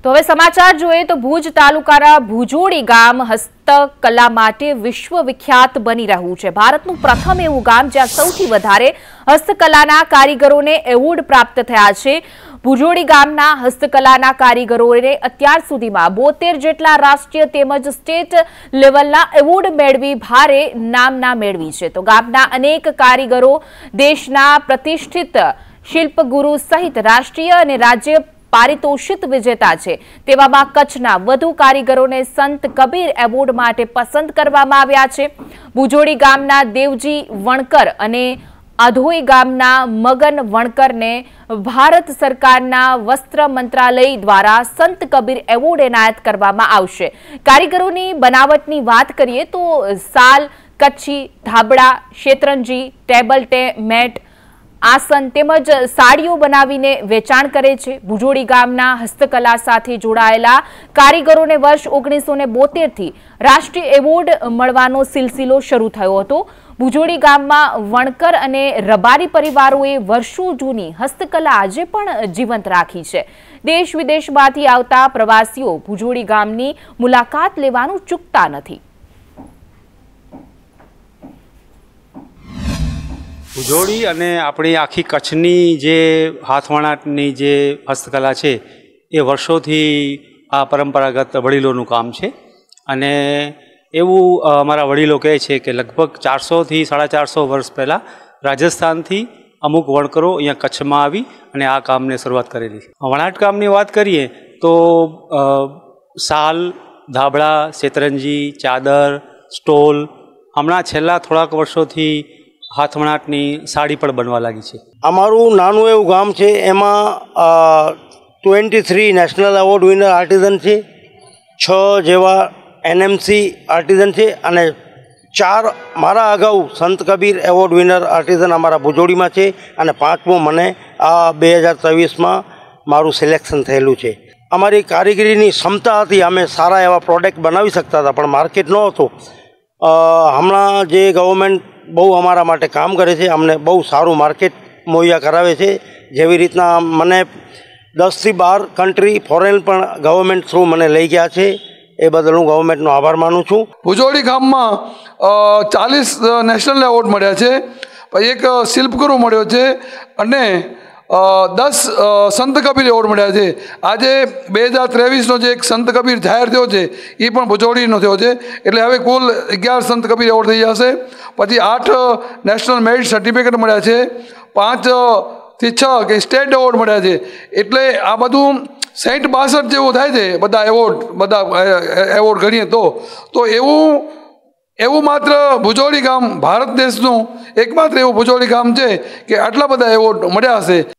તો હવે સમાચાર જોઈએ તો ભુજ તાલુકાના ભુજોડી ગામ હસ્તકલા માટે વિશ્વવિખ્યાત બની રહ્યું છે। ભારતનું પ્રથમ એવું ગામ જ્યાં સૌથી વધારે હસ્તકલાના કારીગરોને એવોર્ડ પ્રાપ્ત થયા છે। ભુજોડી ગામના હસ્તકલાના કારીગરોએ અત્યાર સુધીમાં 72 જેટલા રાષ્ટ્રીય તેમજ સ્ટેટ લેવલના એવોર્ડ મેળવી ભારે નામના મેળવી છે। તો ગામના અનેક કારીગરો દેશના પ્રતિષ્ઠિત શિલ્પગુરુ સહિત રાષ્ટ્રીય અને રાજ્ય पारितोषिक विजेता है। तेवामां कच्छना वधु कारीगरोने संत कबीर एवोर्ड माटे पसंद करवामां आव्या छे। भुजोड़ी गामना देवजी वणकर अने आधोई गामना मगन वणकर ने भारत सरकारना वस्त्र मंत्रालय द्वारा संत कबीर एवोर्ड एनायत करवामां आवशे। कारीगरोनी बनावटनी वात करीए तो साल, कच्छी, धाबड़ा, शेतरंजी, टेबल मैट, आसन तेमज साड़ीओ बनावीने वेचाण करे छे। भुजोड़ी गामना हस्तकला साथे जोड़ायेला कारीगरोने वर्ष 1972 थी राष्ट्रीय एवोर्ड मळवानो सिलसिलो शरू थयो हतो। भुजोड़ी गाममां वणकर अने रबारी परिवारोए वर्षो जूनी हस्तकला आजे पण जीवंत राखी छे। देश विदेशमांथी आवता प्रवासीओ भुजोड़ी गामनी मुलाकात लेवानुं चूकता नथी। भुजोड़ी अने आपणी आखी कच्छनी जे हाथवणाटनी जे हस्तकला छे ए वर्षोथी आ परंपरागत वडीलोनुं काम छे। अने एवुं अमारा वडीलो कहे छे के लगभग 400 થી 450 वर्ष पहला राजस्थानथी अमुक वणकरो अहींया कच्छमां आवी अने आ कामने शरूआत करेली छे। वणाट कामनी वात करीए तो साल, धाबड़ा, शेतरंजी, चादर, स्टोल हमणां छेल्ला थोड़ाक वर्षोथी हाथवणाटनी साड़ी पण बनवा लागी छे। अमारू नानुं एवुं गाम छे एमां 23 नेशनल एवोर्ड विनर आर्टिजन छे, 6 जेवा एनएमसी आर्टिजन छे अने 4 मारा अगाऊ संत कबीर एवोर्ड विनर आर्टिजन अमारा भुजोड़ीमां छे अने 5मो मने आ 2023 में मारू सिलेक्शन थयेलुं छे। अमारी कारीगरीनी क्षमता हती, अमे सारा एवा प्रोडक्ट बनावी शकता हता पण मार्केट न हतो। हमणां जे गवर्नमेंट बहु अमारा माटे काम करे छे, अमने बहु सारू मार्केट मुहैया करावे छे। जेवी रीतना मने 10 થી 12 कंट्री फॉरेन पण गवर्नमेंट थ्रू मने लई गया छे, ए बदल हूँ गवर्नमेंटनो आभार मानु छूं। भुजोड़ी गाममां 40 नेशनल एवोर्ड मळ्या छे, एक शिल्पगुरु मळ्यो छे अने 10 संत कबीर एवोर्ड मळ्या छे। आजे 2023 जो एक संत कबीर जाहिर थयो छे ए पण भुजोड़ीनो थयो छे, एटले हवे कुल 11 संत कबीर एवोर्ड थई जशे। पछी 8 नेशनल मेरिट सर्टिफिकेट मळ्या छे, 5 થી 6 के स्टेट एवोर्ड मळ्या छे। एटले आ बधुं 60-62 जेवुं थाय छे बधा एवोर्ड गणीए तो एवं मात्र भुजोड़ी गाम भारत देशનું एकमात्र एवं भुजोड़ी गाम छे के आटला बधा एवोर्ड मळ्या हशे।